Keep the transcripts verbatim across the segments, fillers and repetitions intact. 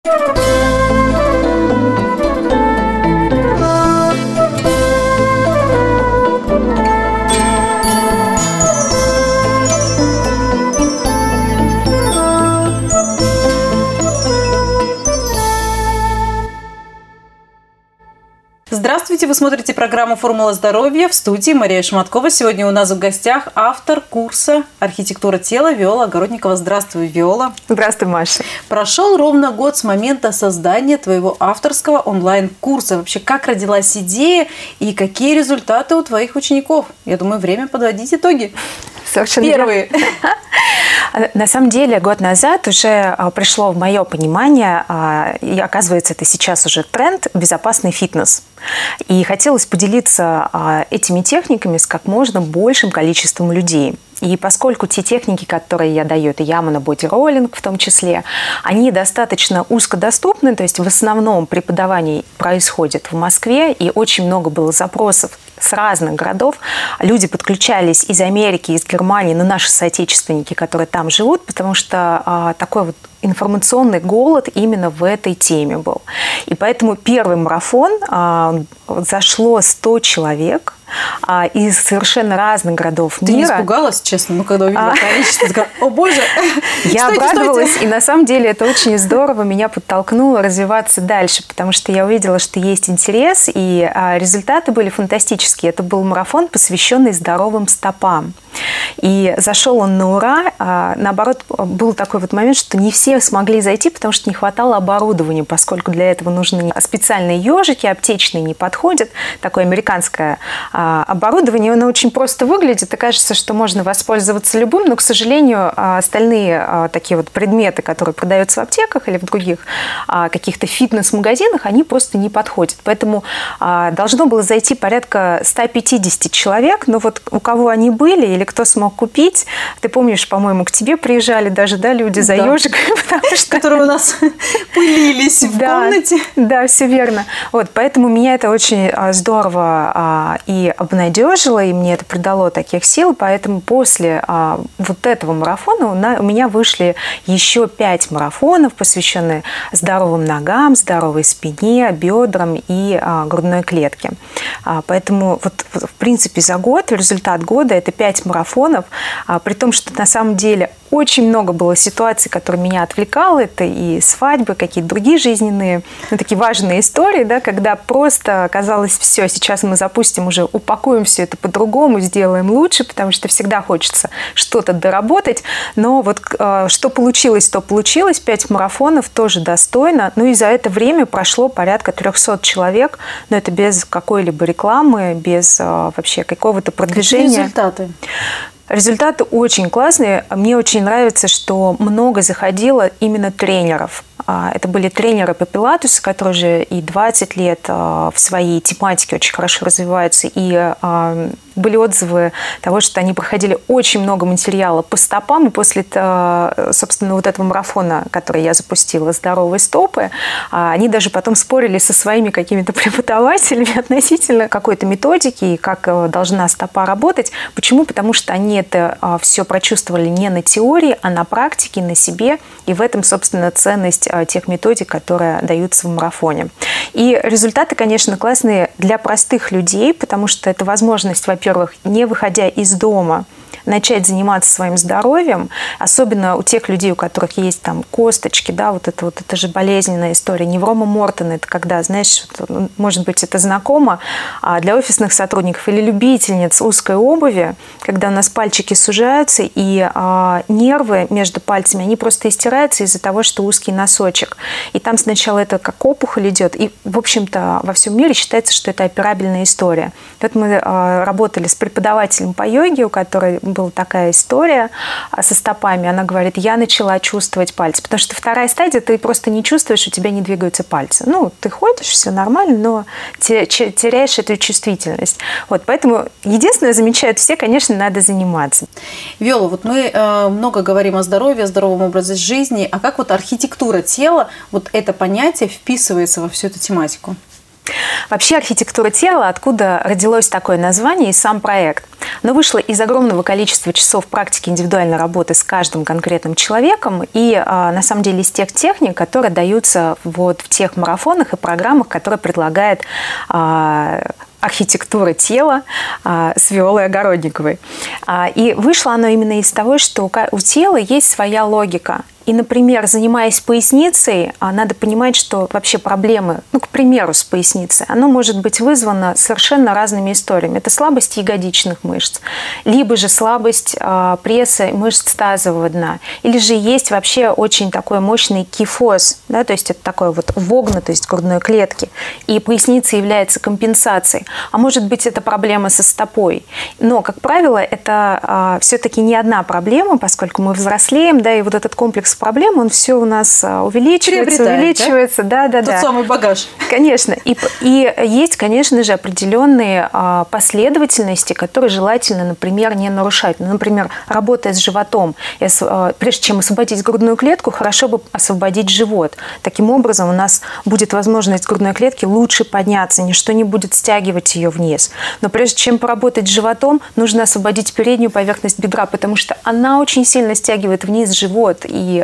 Здравствуйте! Вы смотрите программу «Формула здоровья». В студии Мария Шматкова. Сегодня у нас в гостях автор курса «Архитектура тела» Виола Огородникова. Здравствуй, Виола. Здравствуй, Маша. Прошел ровно год с момента создания твоего авторского онлайн-курса. Вообще, как родилась идея и какие результаты у твоих учеников? Я думаю, время подводить итоги. Совершенно Первые. На самом деле, год назад уже пришло в мое понимание, и оказывается, это сейчас уже тренд, безопасный фитнес. И хотелось поделиться этими техниками с как можно большим количеством людей. И поскольку те техники, которые я даю, это Ямана боди-роллинг в том числе, они достаточно узкодоступны, то есть в основном преподавание происходит в Москве, и очень много было запросов с разных городов. Люди подключались из Америки, из Германии, но наши соотечественники, которые там живут, потому что а, такой вот информационный голод именно в этой теме был. И поэтому первый марафон а, зашло сто человек а, из совершенно разных городов мира. Ты не испугалась, честно, ну, когда увидела а... количество? Такая, о боже! Я обрадовалась, и на самом деле это очень здорово меня подтолкнуло развиваться дальше, потому что я увидела, что есть интерес, и а, результаты были фантастические. Это был марафон, посвященный здоровым стопам. И зашел он на ура. А, наоборот, был такой вот момент, что не все смогли зайти, потому что не хватало оборудования, поскольку для этого нужны специальные ежики, аптечные не подходят. Такое американское а, оборудование, оно очень просто выглядит, и кажется, что можно воспользоваться любым, но, к сожалению, остальные а, такие вот предметы, которые продаются в аптеках или в других а, каких-то фитнес-магазинах, они просто не подходят. Поэтому а, должно было зайти порядка ста пятидесяти человек, но вот у кого они были или кто смог купить, ты помнишь, по-моему, к тебе приезжали даже, да, люди за да. ежиками, потому что... которые у нас пылились в да, комнате. Да, все верно. Вот, поэтому меня это очень здорово а, и обнадежило, и мне это придало таких сил, поэтому после а, вот этого марафона у, на, у меня вышли еще пять марафонов, посвященные здоровым ногам, здоровой спине, бедрам и а, грудной клетке. А, поэтому вот, в принципе, за год, результат года – это пять марафонов, а, при том, что на самом деле очень много было ситуаций, которые меня отвлекало. Это и свадьбы, какие-то другие жизненные, ну, такие важные истории, да, когда просто казалось, все, сейчас мы запустим, уже упакуем все это по-другому, сделаем лучше, потому что всегда хочется что-то доработать. Но вот э, что получилось, то получилось. Пять марафонов тоже достойно. Ну и за это время прошло порядка трехсот человек, но это без какой-либо рекламы, без э, вообще какого-то продвижения. Какие результаты? Результаты очень классные. Мне очень нравится, что много заходило именно тренеров. Это были тренеры по пилатесу, которые уже и двадцать лет в своей тематике очень хорошо развиваются. И были отзывы того, что они проходили очень много материала по стопам. И после, собственно, вот этого марафона, который я запустила, «Здоровые стопы», они даже потом спорили со своими какими-то преподавателями относительно какой-то методики и как должна стопа работать. Почему? Потому что они это все прочувствовали не на теории, а на практике, на себе. И в этом, собственно, ценность тех методик, которые даются в марафоне. И результаты, конечно, классные для простых людей, потому что это возможность, во-первых, не выходя из дома, начать заниматься своим здоровьем, особенно у тех людей, у которых есть там косточки, да, вот это вот, это же болезненная история. Неврома Мортона, это когда, знаешь, может быть, это знакомо, а для офисных сотрудников или любительниц узкой обуви, когда у нас пальчики сужаются, и а, нервы между пальцами, они просто истираются из-за того, что узкий носочек. И там сначала это как опухоль идет, и, в общем-то, во всем мире считается, что это операбельная история. Вот мы а, работали с преподавателем по йоге, у которой была такая история со стопами. Она говорит, я начала чувствовать пальцы. Потому что вторая стадия, ты просто не чувствуешь, у тебя не двигаются пальцы. Ну, ты ходишь, все нормально, но теряешь эту чувствительность. Вот, поэтому единственное, замечают все, конечно, надо заниматься. Виола, вот мы э, много говорим о здоровье, о здоровом образе жизни. А как вот архитектура тела, вот это понятие вписывается во всю эту тематику? Вообще архитектура тела, откуда родилось такое название и сам проект. Оно вышло из огромного количества часов практики индивидуальной работы с каждым конкретным человеком и, на самом деле, из тех техник, которые даются вот в тех марафонах и программах, которые предлагает архитектура тела а, с Виолой Огородниковой. А, и вышло оно именно из того, что у, у тела есть своя логика. И, например, занимаясь поясницей, надо понимать, что вообще проблемы, ну, к примеру, с поясницей, оно может быть вызвано совершенно разными историями. Это слабость ягодичных мышц, либо же слабость э, пресса мышц тазового дна, или же есть вообще очень такой мощный кифоз, да, то есть это такой вот вогнутость грудной клетки, и поясница является компенсацией. А может быть, это проблема со стопой. Но, как правило, это э, все-таки не одна проблема, поскольку мы взрослеем, да, и вот этот комплекс проблем, он все у нас увеличивается, увеличивается. Да? Да, да, Тот да. самый багаж. Конечно. И, и есть, конечно же, определенные а, последовательности, которые желательно, например, не нарушать. Ну, например, работая с животом, и, а, прежде чем освободить грудную клетку, хорошо бы освободить живот. Таким образом, у нас будет возможность грудной клетки лучше подняться, ничто не будет стягивать ее вниз. Но прежде чем поработать с животом, нужно освободить переднюю поверхность бедра, потому что она очень сильно стягивает вниз живот. И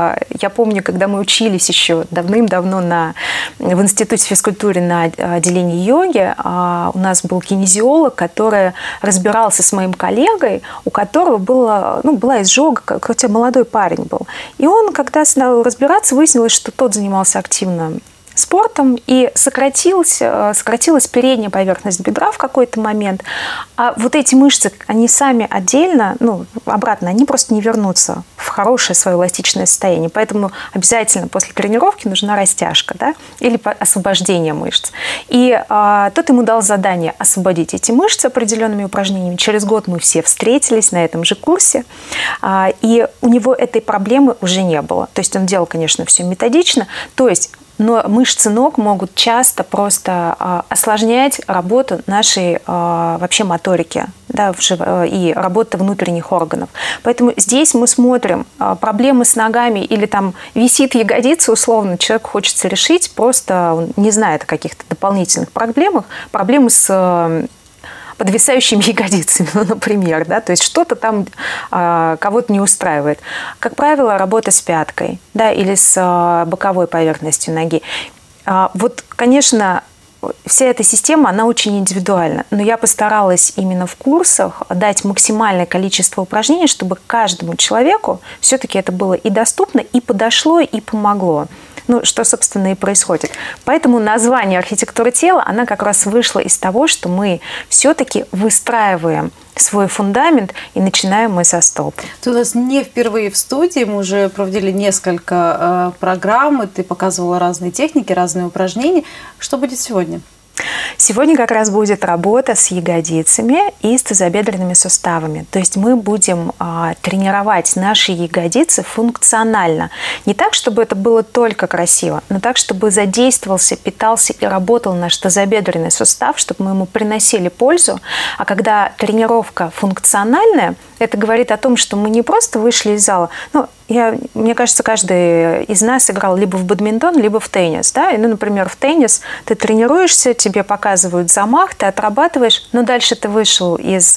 я помню, когда мы учились еще давным-давно на, в Институте физкультуры на отделении йоги, у нас был кинезиолог, который разбирался с моим коллегой, у которого было, ну, была изжога, хотя молодой парень был. И он, когда стал разбираться, выяснилось, что тот занимался активно спортом, и сократилась, сократилась передняя поверхность бедра в какой-то момент. А вот эти мышцы, они сами отдельно, ну, обратно, они просто не вернутся в хорошее свое эластичное состояние. Поэтому обязательно после тренировки нужна растяжка, да, или освобождение мышц. И а, тот ему дал задание освободить эти мышцы определенными упражнениями. Через год мы все встретились на этом же курсе, а, и у него этой проблемы уже не было. То есть он делал, конечно, все методично, то есть но мышцы ног могут часто просто э, осложнять работу нашей э, вообще моторики, да, и работы внутренних органов. Поэтому здесь мы смотрим э, проблемы с ногами или там висит ягодица, условно, человеку хочется решить, просто он не знает о каких-то дополнительных проблемах, проблемы с э, подвисающими ягодицами, ну, например, да, то есть что-то там а, кого-то не устраивает. Как правило, работа с пяткой, да, или с а, боковой поверхностью ноги. А, вот, конечно, вся эта система, она очень индивидуальна, но я постаралась именно в курсах дать максимальное количество упражнений, чтобы каждому человеку все-таки это было и доступно, и подошло, и помогло. Ну, что, собственно, и происходит. Поэтому название «Архитектура тела», она как раз вышла из того, что мы все-таки выстраиваем свой фундамент, и начинаем мы со стоп. Ты у нас не впервые в студии, мы уже проводили несколько э, программ, и ты показывала разные техники, разные упражнения. Что будет сегодня? Сегодня как раз будет работа с ягодицами и с тазобедренными суставами. То есть мы будем а, тренировать наши ягодицы функционально. Не так, чтобы это было только красиво, но так, чтобы задействовался, питался и работал наш тазобедренный сустав, чтобы мы ему приносили пользу. А когда тренировка функциональная, это говорит о том, что мы не просто вышли из зала. Ну, я, мне кажется, каждый из нас играл либо в бадминтон, либо в теннис. Да? И, ну, например, в теннис ты тренируешься, тебе показывают замах, ты отрабатываешь, но дальше ты вышел из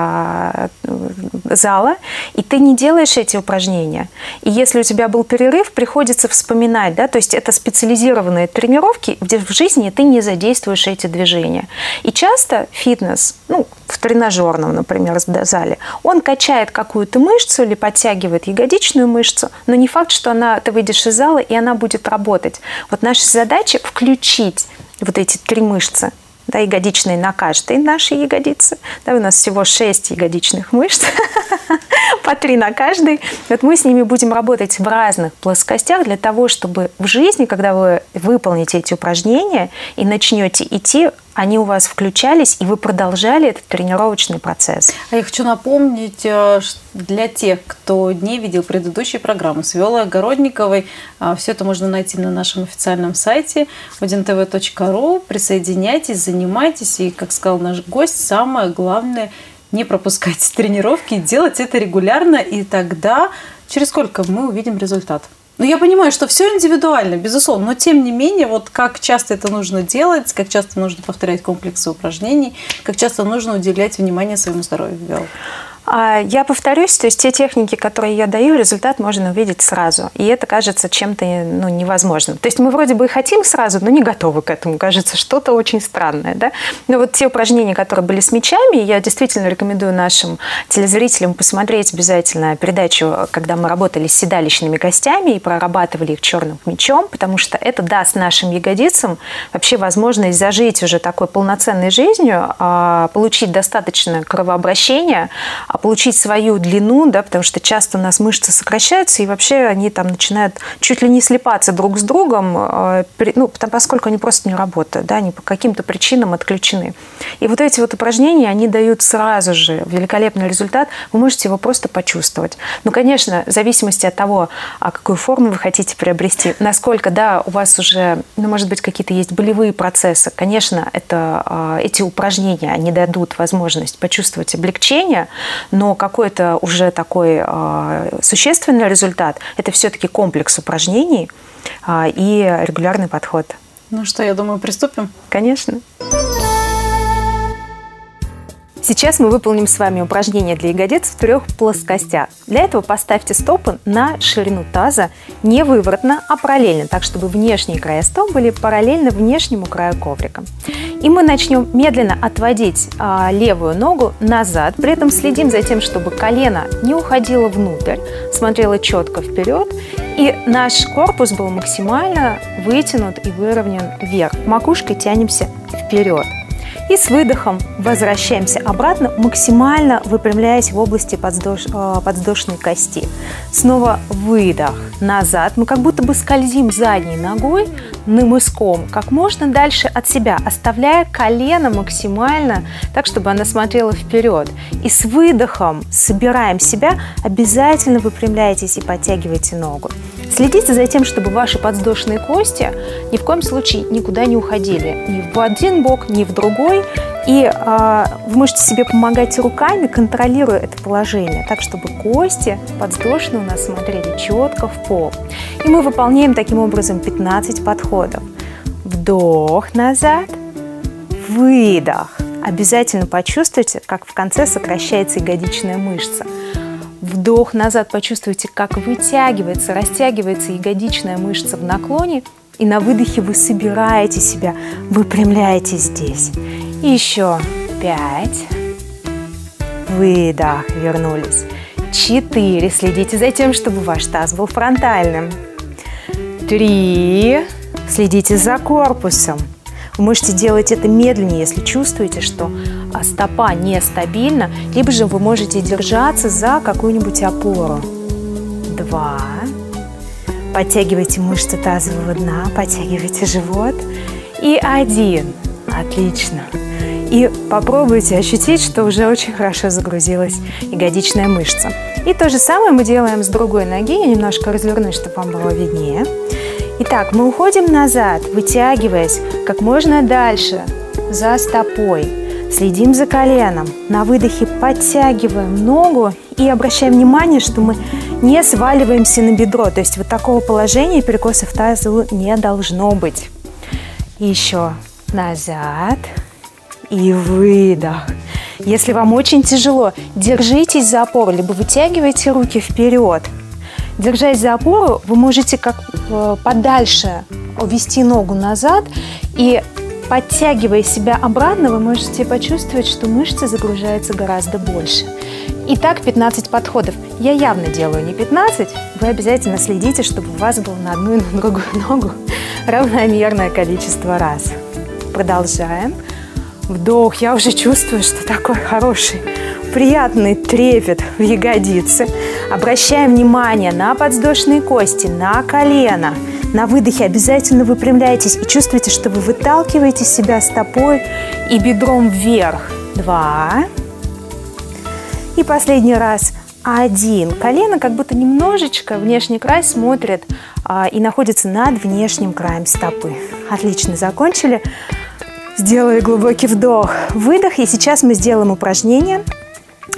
а, зала, и ты не делаешь эти упражнения. И если у тебя был перерыв, приходится вспоминать. Да? То есть это специализированные тренировки, где в жизни ты не задействуешь эти движения. И часто фитнес, ну, в тренажерном, например, зале, он качает какую-то мышцу или подтягивает ягодичную мышцу, но не факт, что она, ты выйдешь из зала, и она будет работать. Вот наша задача включить вот эти три мышцы, да, ягодичные на каждой нашей ягодице. Да, у нас всего шесть ягодичных мышц, по три на каждой. Вот мы с ними будем работать в разных плоскостях для того, чтобы в жизни, когда вы выполните эти упражнения и начнете идти, они у вас включались, и вы продолжали этот тренировочный процесс. А я хочу напомнить для тех, кто не видел предыдущие программы с Виолой Огородниковой, все это можно найти на нашем официальном сайте один тэ вэ точка ру. Присоединяйтесь, занимайтесь, и, как сказал наш гость, самое главное – не пропускать тренировки, делать это регулярно, и тогда через сколько мы увидим результат? Ну, я понимаю, что все индивидуально, безусловно, но тем не менее, вот как часто это нужно делать, как часто нужно повторять комплексы упражнений, как часто нужно уделять внимание своему здоровью, Виола? Я повторюсь, то есть те техники, которые я даю, результат можно увидеть сразу. И это кажется чем-то ну, невозможным. То есть мы вроде бы и хотим сразу, но не готовы к этому. Кажется, что-то очень странное. Да? Но вот те упражнения, которые были с мячами, я действительно рекомендую нашим телезрителям посмотреть обязательно передачу, когда мы работали с седалищными костями и прорабатывали их черным мячом, потому что это даст нашим ягодицам вообще возможность зажить уже такой полноценной жизнью, получить достаточно кровообращения, получить свою длину, да, потому что часто у нас мышцы сокращаются, и вообще они там начинают чуть ли не слипаться друг с другом, ну, поскольку они просто не работают, да, они по каким-то причинам отключены. И вот эти вот упражнения, они дают сразу же великолепный результат, вы можете его просто почувствовать. Ну, конечно, в зависимости от того, какую форму вы хотите приобрести, насколько, да, у вас уже, ну, может быть, какие-то есть болевые процессы, конечно, это, эти упражнения, они дадут возможность почувствовать облегчение, но какой-то уже такой э, существенный результат – это все-таки комплекс упражнений э, и регулярный подход. Ну что, я думаю, приступим? Конечно. Сейчас мы выполним с вами упражнение для ягодиц в трех плоскостях. Для этого поставьте стопы на ширину таза не выворотно, а параллельно, так чтобы внешние края стоп были параллельно внешнему краю коврика. И мы начнем медленно отводить а, левую ногу назад, при этом следим за тем, чтобы колено не уходило внутрь, смотрело четко вперед, и наш корпус был максимально вытянут и выровнен вверх. Макушкой тянемся вперед. И с выдохом возвращаемся обратно, максимально выпрямляясь в области подвздош... подвздошной кости. Снова выдох назад. Мы как будто бы скользим задней ногой мыском как можно дальше от себя, оставляя колено максимально так, чтобы она смотрела вперед. И с выдохом собираем себя, обязательно выпрямляйтесь и подтягивайте ногу. Следите за тем, чтобы ваши подвздошные кости ни в коем случае никуда не уходили, ни в один бок, ни в другой. И э, вы можете себе помогать руками, контролируя это положение, так, чтобы кости подвздошные у нас смотрели четко в пол. И мы выполняем таким образом пятнадцать подходов. Вдох назад, выдох. Обязательно почувствуйте, как в конце сокращается ягодичная мышца. Вдох назад, почувствуйте, как вытягивается, растягивается ягодичная мышца в наклоне. И на выдохе вы собираете себя, выпрямляете здесь. И еще пять. Выдох, вернулись. Четыре. Следите за тем, чтобы ваш таз был фронтальным. Три. Следите за корпусом. Вы можете делать это медленнее, если чувствуете, что стопа нестабильна, либо же вы можете держаться за какую-нибудь опору. Два. Подтягивайте мышцы тазового дна, подтягивайте живот. И один. Отлично. И попробуйте ощутить, что уже очень хорошо загрузилась ягодичная мышца. И то же самое мы делаем с другой ноги. Я немножко развернусь, чтобы вам было виднее. Итак, мы уходим назад, вытягиваясь как можно дальше за стопой. Следим за коленом. На выдохе подтягиваем ногу и обращаем внимание, что мы не сваливаемся на бедро. То есть вот такого положения перекоса в тазу не должно быть. И еще назад и выдох. Если вам очень тяжело, держитесь за опору, либо вытягивайте руки вперед. Держась за опору, вы можете как подальше увести ногу назад, и подтягивая себя обратно, вы можете почувствовать, что мышцы загружаются гораздо больше. Итак, пятнадцать подходов. Я явно делаю не пятнадцать, вы обязательно следите, чтобы у вас было на одну и на другую ногу равномерное количество раз. Продолжаем. Вдох. Я уже чувствую, что такой хороший, приятный трепет в ягодице. Обращаем внимание на подвздошные кости, на колено. На выдохе обязательно выпрямляйтесь и чувствуйте, что вы выталкиваете себя стопой и бедром вверх. Два. И последний раз. Один. Колено как будто немножечко внешний край смотрит а, и находится над внешним краем стопы. Отлично, закончили. Сделали глубокий вдох, выдох. И сейчас мы сделаем упражнение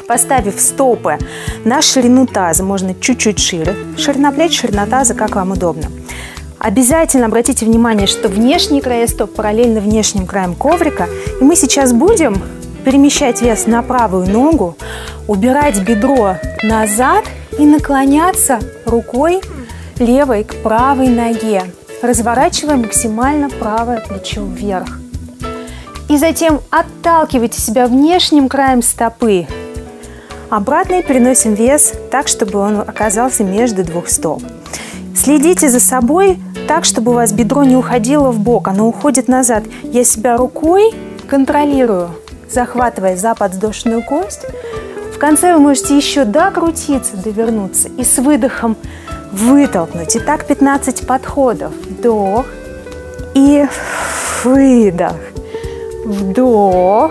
поставив стопы на ширину таза, можно чуть-чуть шире, ширина плеч, ширина таза, как вам удобно. Обязательно обратите внимание, что внешние края стоп параллельно внешним краям коврика, и мы сейчас будем перемещать вес на правую ногу, убирать бедро назад и наклоняться рукой левой к правой ноге, разворачивая максимально правое плечо вверх. И затем отталкивайте себя внешним краем стопы. Обратно и переносим вес так, чтобы он оказался между двух стоп. Следите за собой так, чтобы у вас бедро не уходило в бок, оно уходит назад. Я себя рукой контролирую, захватывая за подвздошную кость. В конце вы можете еще докрутиться, довернуться и с выдохом вытолкнуть. И так пятнадцать подходов. Вдох и выдох. Вдох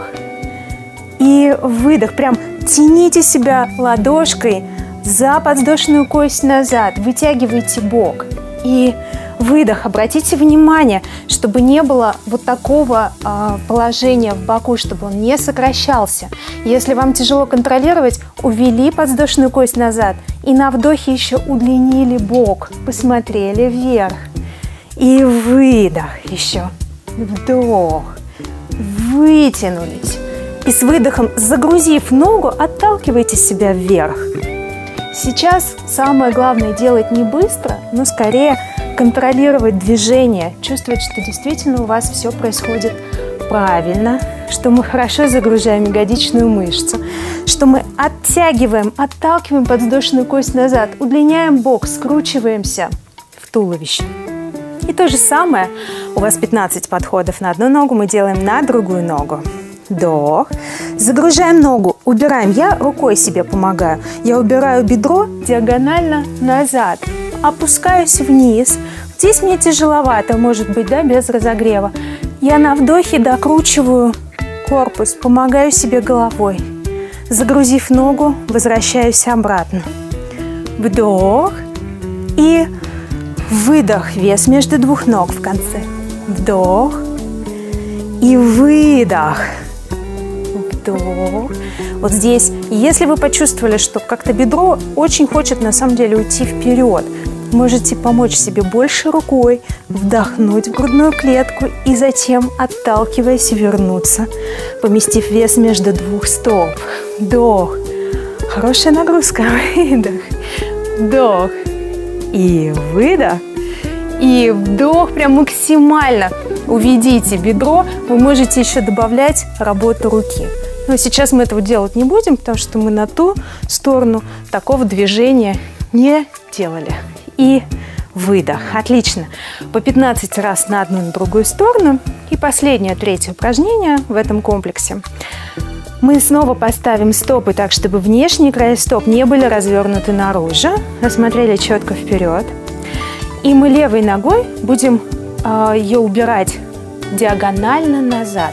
и выдох. Прям тяните себя ладошкой за подвздошную кость назад. Вытягивайте бок. И выдох. Обратите внимание, чтобы не было вот такого э, положения в боку, чтобы он не сокращался. Если вам тяжело контролировать, увели подвздошную кость назад. И на вдохе еще удлинили бок. Посмотрели вверх. И выдох еще. Вдох. Вытянулись. И с выдохом, загрузив ногу, отталкивайте себя вверх. Сейчас самое главное делать не быстро, но скорее контролировать движение, чувствовать, что действительно у вас все происходит правильно, что мы хорошо загружаем ягодичную мышцу, что мы оттягиваем, отталкиваем подвздошную кость назад, удлиняем бок, скручиваемся в туловище. И то же самое, у вас пятнадцать подходов на одну ногу, мы делаем на другую ногу. Вдох. Загружаем ногу, убираем. Я рукой себе помогаю. Я убираю бедро диагонально назад. Опускаюсь вниз. Здесь мне тяжеловато, может быть, да, без разогрева. Я на вдохе докручиваю корпус, помогаю себе головой. Загрузив ногу, возвращаюсь обратно. Вдох и выдох. Вес между двух ног в конце. Вдох и выдох. Вдох. Вот здесь, если вы почувствовали, что как-то бедро очень хочет на самом деле уйти вперед, можете помочь себе больше рукой, вдохнуть в грудную клетку и затем, отталкиваясь, вернуться, поместив вес между двух стоп. Вдох. Хорошая нагрузка. Выдох. Вдох. И выдох. И вдох прям максимально. Уведите бедро. Вы можете еще добавлять работу руки. Но сейчас мы этого делать не будем, потому что мы на ту сторону такого движения не делали. И выдох. Отлично. По пятнадцать раз на одну и на другую сторону. И последнее, третье упражнение в этом комплексе. Мы снова поставим стопы так, чтобы внешние края стоп не были развернуты наружу. Рассмотрели четко вперед. И мы левой ногой будем э, ее убирать диагонально назад.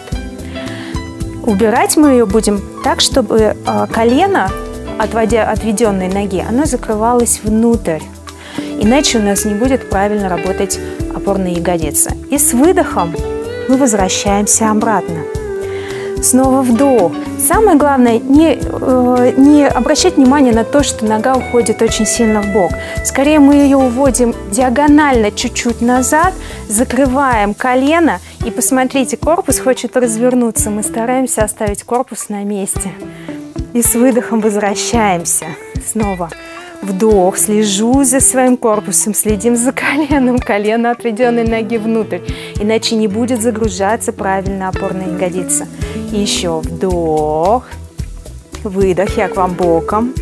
Убирать мы ее будем так, чтобы э, колено, отводя отведенной ноги, оно закрывалось внутрь. Иначе у нас не будет правильно работать опорная ягодица. И с выдохом мы возвращаемся обратно. Снова вдох. Самое главное, не, э, не обращать внимание на то, что нога уходит очень сильно в бок. Скорее мы ее уводим диагонально чуть-чуть назад, закрываем колено. И посмотрите, корпус хочет развернуться. Мы стараемся оставить корпус на месте. И с выдохом возвращаемся. Снова вдох. Слежу за своим корпусом, следим за коленом. Колено отведенной ноги внутрь. Иначе не будет загружаться правильно опорная ягодица. И еще вдох. Выдох. Я к вам боком.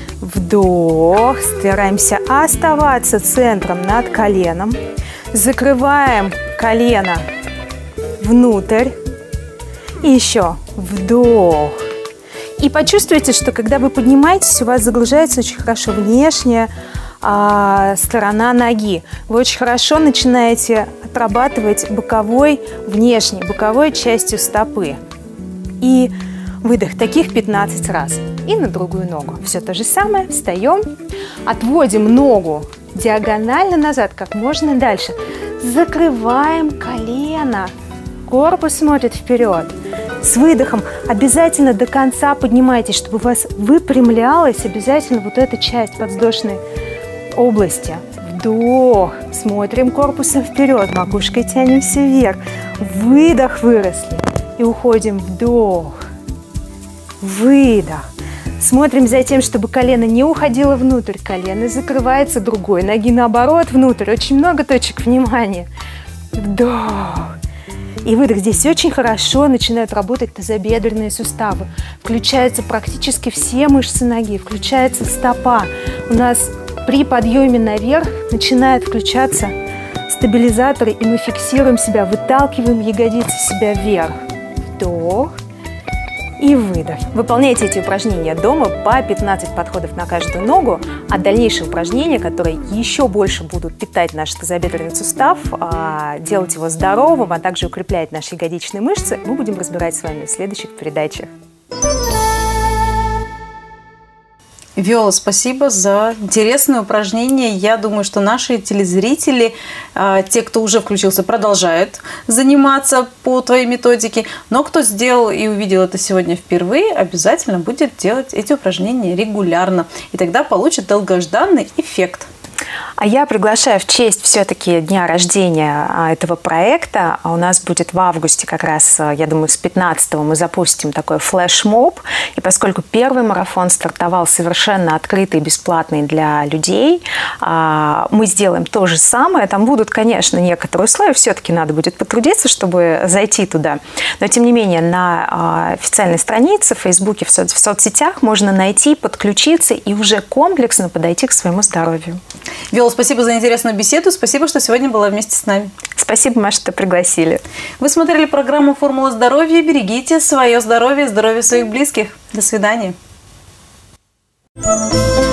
Вдох. Стараемся оставаться центром над коленом. Закрываем колено внутрь. И еще вдох. И почувствуйте, что когда вы поднимаетесь, у вас загружается очень хорошо внешняя а, сторона ноги. Вы очень хорошо начинаете отрабатывать боковой, внешней, боковой частью стопы. И выдох. Таких пятнадцать раз. И на другую ногу. Все то же самое. Встаем. Отводим ногу диагонально назад, как можно дальше. Закрываем колено. Корпус смотрит вперед. С выдохом обязательно до конца поднимайтесь, чтобы у вас выпрямлялась обязательно вот эта часть подвздошной области. Вдох. Смотрим корпусом вперед, макушкой тянемся вверх. Выдох, выросли. И уходим. Вдох. Выдох. Смотрим за тем, чтобы колено не уходило внутрь. Колено закрывается другой ноги наоборот внутрь. Очень много точек внимания. Вдох. И выдох. Здесь очень хорошо начинают работать тазобедренные суставы. Включаются практически все мышцы ноги. Включается стопа. У нас при подъеме наверх начинают включаться стабилизаторы, и мы фиксируем себя, выталкиваем ягодицы себя вверх. Вдох и выдох. Выполняйте эти упражнения дома по пятнадцать подходов на каждую ногу, а дальнейшие упражнения, которые еще больше будут питать наш тазобедренный сустав, делать его здоровым, а также укреплять наши ягодичные мышцы, мы будем разбирать с вами в следующих передачах. Виола, спасибо за интересное упражнение. Я думаю, что наши телезрители, те, кто уже включился, продолжают заниматься по твоей методике. Но кто сделал и увидел это сегодня впервые, обязательно будет делать эти упражнения регулярно. И тогда получит долгожданный эффект. А я приглашаю в честь все-таки дня рождения этого проекта. У нас будет в августе как раз, я думаю, с пятнадцатого мы запустим такой флешмоб. И поскольку первый марафон стартовал совершенно открытый, бесплатный для людей, мы сделаем то же самое. Там будут, конечно, некоторые условия. Все-таки надо будет потрудиться, чтобы зайти туда. Но, тем не менее, на официальной странице в Фейсбуке, в, со в соцсетях можно найти, подключиться и уже комплексно подойти к своему здоровью. Виола, спасибо за интересную беседу. Спасибо, что сегодня была вместе с нами. Спасибо, Маша, что пригласили. Вы смотрели программу «Формула здоровья». Берегите свое здоровье и здоровье своих близких. До свидания.